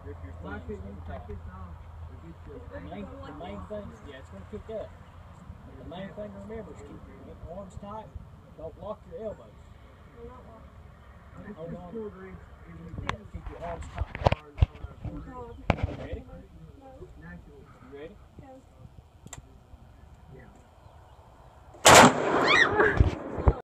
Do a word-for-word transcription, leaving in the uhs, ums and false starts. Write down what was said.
grip your Why thumbs couldn't over you top. take this off? Or get your The main, the main thing, yeah, it's going to kick up. The main thing to remember is keep your arms tight. Don't lock your elbows. Hold on. Keep your arms tight. Or, or, Ready? natural. You ready?